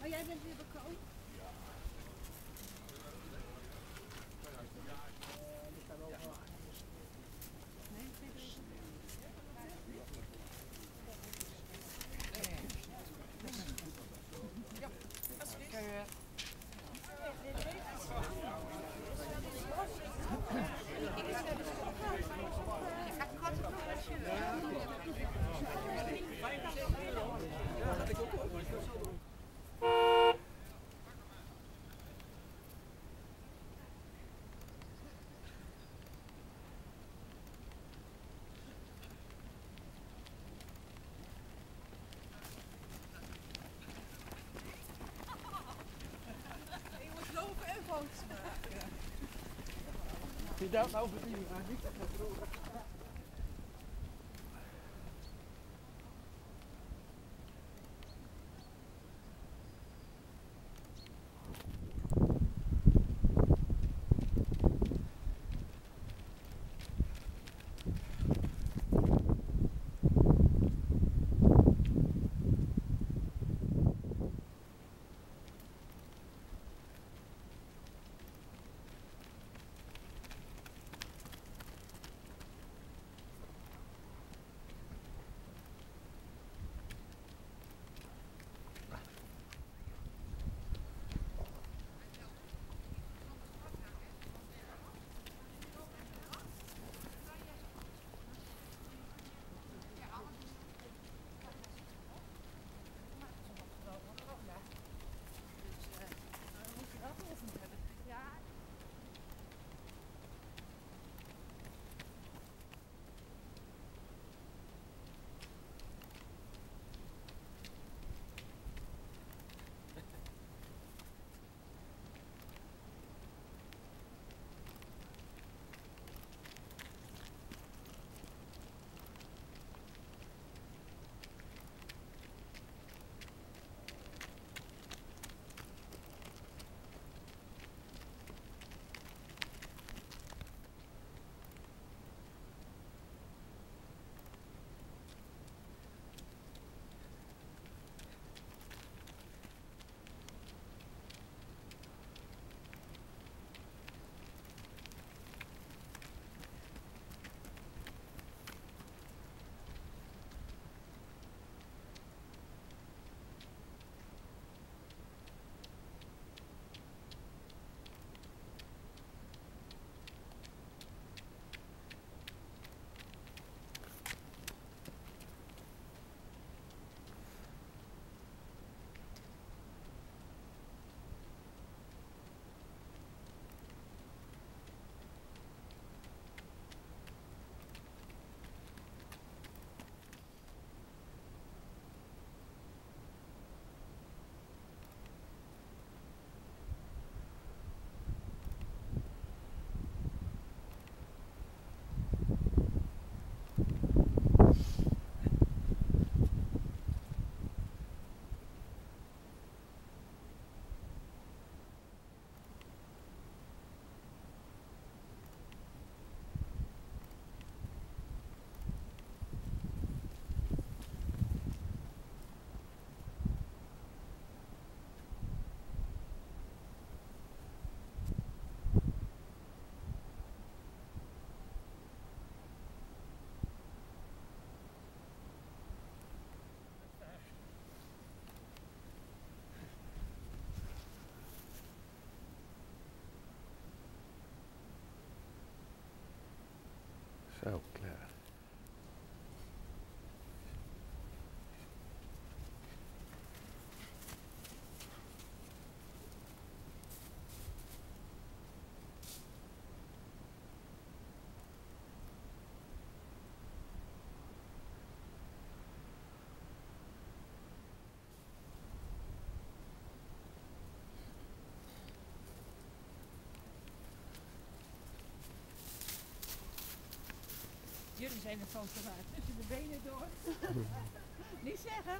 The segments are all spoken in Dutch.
Oh, jij bent weer bekomen? Nee, geen deze. Je duimt nou voor die, maar niet. Zo, klaar. Jullie zijn een fotograaf tussen de benen door. Niet zeggen.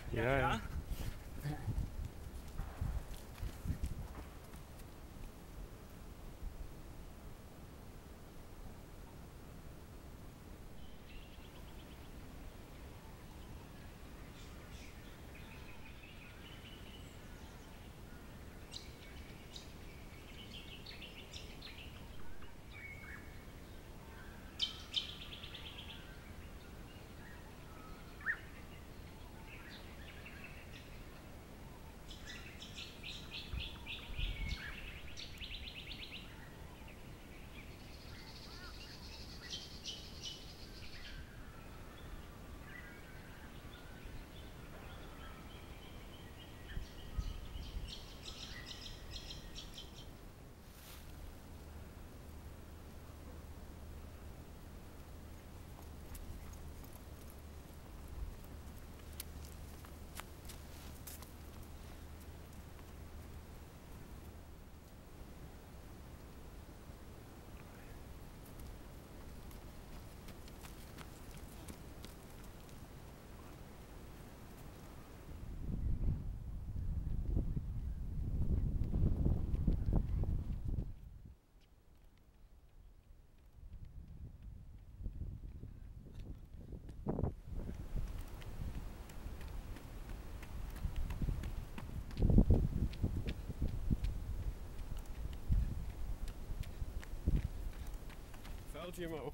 Ja, ja. Vuiltje omhoog.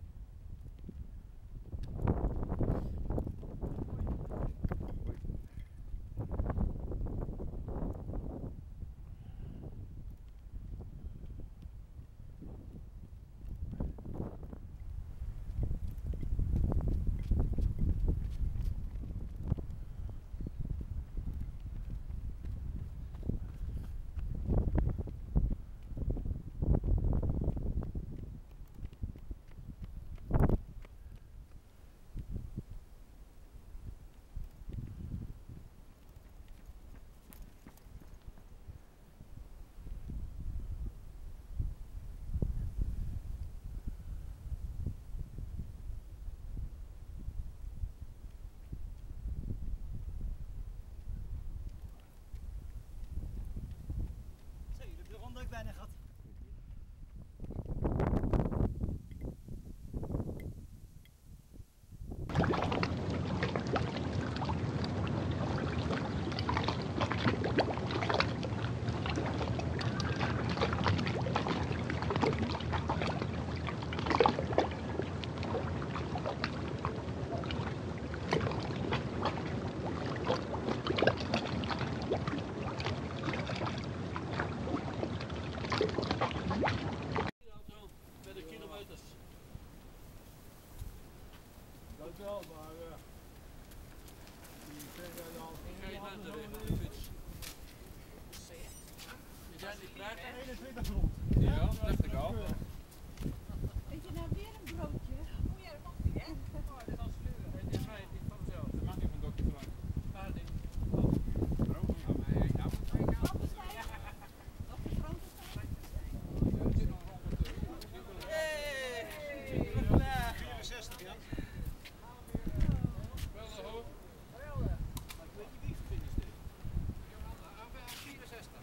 Bijna gehad. Wel, maar die verder dan. Ik ga je de fiets. Je zijn niet klaar? 21 rond. Ja, dat dacht ik al. Eet je nou weer een broodje? Oh ja, dat mag niet, hè? Oh, dat is al sleuren. Het is vrij, niet van mezelf. Dat mag niet van dokter Frank. Maar dit. Brood van mij. Nou, moet ik nou. Of de Franse zijn? Ja, het zit nog rond het. 64, ja. Wel de hoog. Maar ik weet niet wie vervind is dit. 64.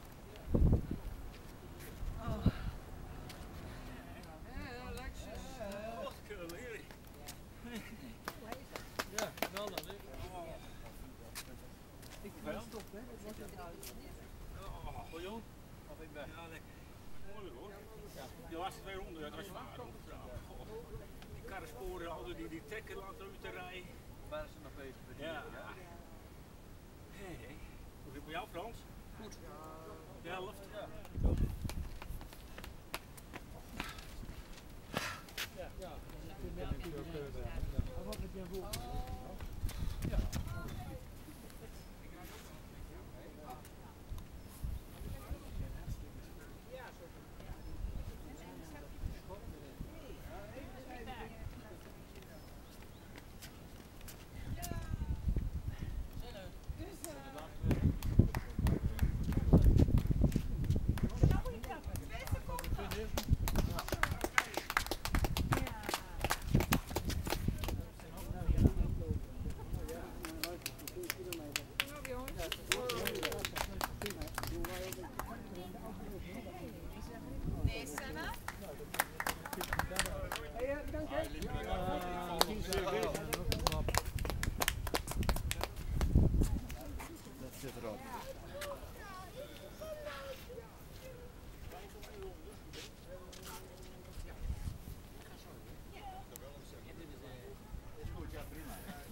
Ja, Lexus. Och, kunnen jullie. Ja, wel dan. Ik ga stoppen, hè? Dat wordt het nou. Oh, Jon. Of ik ben. Ja, lekker. Mooi hoor. Die laatste 200, dat was zwaar. Die karrensporen, al die trekken laten uit te rijden. Waar ze nog bezig met Ja. Hey. Hoe is het bij jou, Frans? Goed. De helft? Ja. Ja. Wat heb je voor?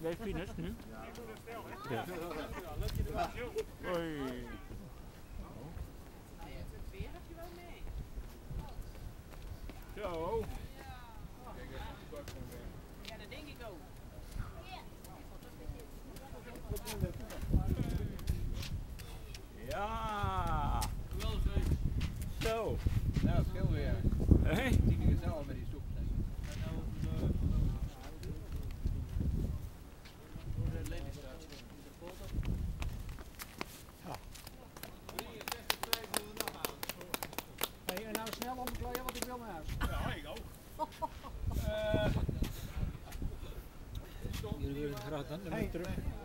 Weet Finus nu? Ja. Hoi. Het weer heb je wel mee. Zo. Ja, dat denk ik ook. Ja. Zo. Ja, dat scheelt weer. Hé? Die dingen zijn al met die soep. Hey, en nou snel omkleden, want ik wil naar huis. Ja, ik ook. Jullie willen graag dan terug.